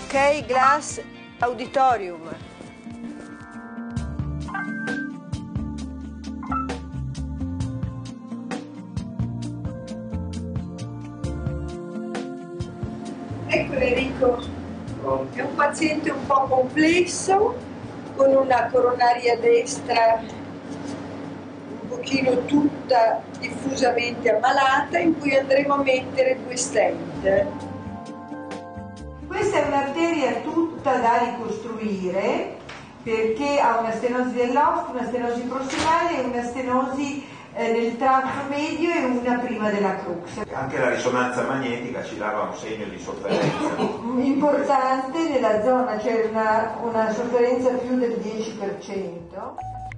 Ok, Glass Auditorium. Ecco Enrico, è un paziente un po' complesso, con una coronaria destra un pochino tutta diffusamente ammalata, in cui andremo a mettere 2 stent. Questa è un'arteria tutta da ricostruire perché ha una stenosi dell'osto, una stenosi prossimale e una stenosi nel tratto medio e una prima della crux. Anche la risonanza magnetica ci dava un segno di sofferenza. Importante nella zona, c'è una sofferenza più del 10%.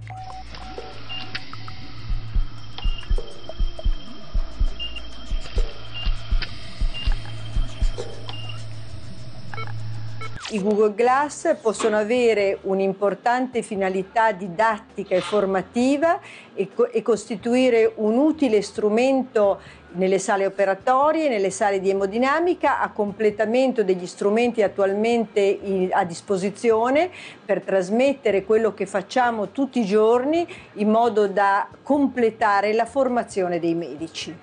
I Google Glass possono avere un'importante finalità didattica e formativa e costituire un utile strumento nelle sale operatorie, nelle sale di emodinamica, a completamento degli strumenti attualmente a disposizione per trasmettere quello che facciamo tutti i giorni in modo da completare la formazione dei medici.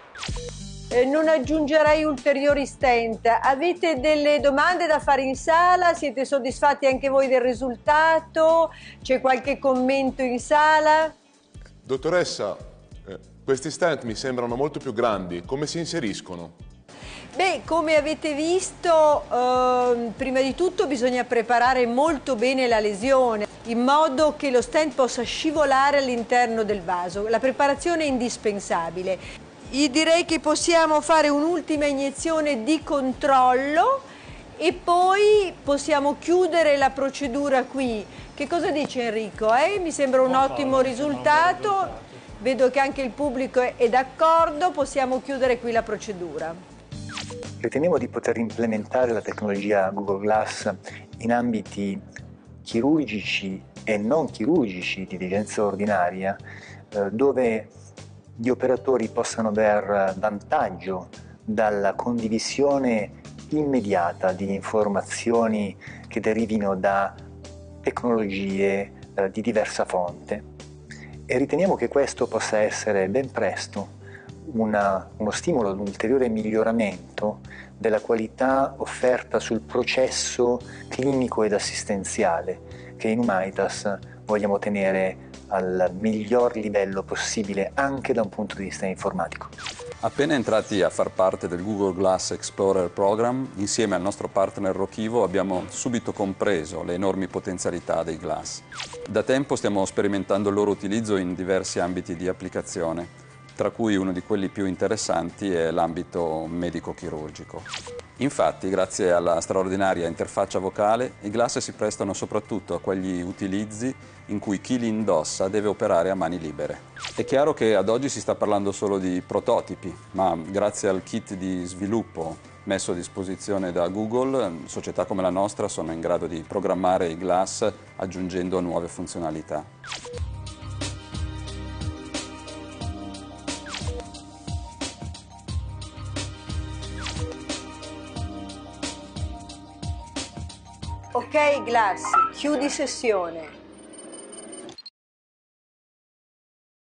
Non aggiungerei ulteriori stent. Avete delle domande da fare in sala? Siete soddisfatti anche voi del risultato? C'è qualche commento in sala? Dottoressa, questi stent mi sembrano molto più grandi. Come si inseriscono? Beh, come avete visto, prima di tutto bisogna preparare molto bene la lesione in modo che lo stent possa scivolare all'interno del vaso. La preparazione è indispensabile. Io direi che possiamo fare un'ultima iniezione di controllo e poi possiamo chiudere la procedura qui. Che cosa dice Enrico? Mi sembra un ottimo risultato. Vedo che anche il pubblico è d'accordo, possiamo chiudere qui la procedura. Riteniamo di poter implementare la tecnologia Google Glass in ambiti chirurgici e non chirurgici di diligenza ordinaria, dove gli operatori possano aver vantaggio dalla condivisione immediata di informazioni che derivino da tecnologie di diversa fonte, e riteniamo che questo possa essere ben presto uno stimolo ad un ulteriore miglioramento della qualità offerta sul processo clinico ed assistenziale che in Humanitas vogliamo tenere al miglior livello possibile anche da un punto di vista informatico. Appena entrati a far parte del Google Glass Explorer Program, insieme al nostro partner Rokivo abbiamo subito compreso le enormi potenzialità dei Glass. Da tempo stiamo sperimentando il loro utilizzo in diversi ambiti di applicazione, tra cui uno di quelli più interessanti è l'ambito medico-chirurgico. Infatti, grazie alla straordinaria interfaccia vocale, i Glass si prestano soprattutto a quegli utilizzi in cui chi li indossa deve operare a mani libere. È chiaro che ad oggi si sta parlando solo di prototipi, ma grazie al kit di sviluppo messo a disposizione da Google, società come la nostra sono in grado di programmare i Glass aggiungendo nuove funzionalità. Ok, Glass, chiudi sessione.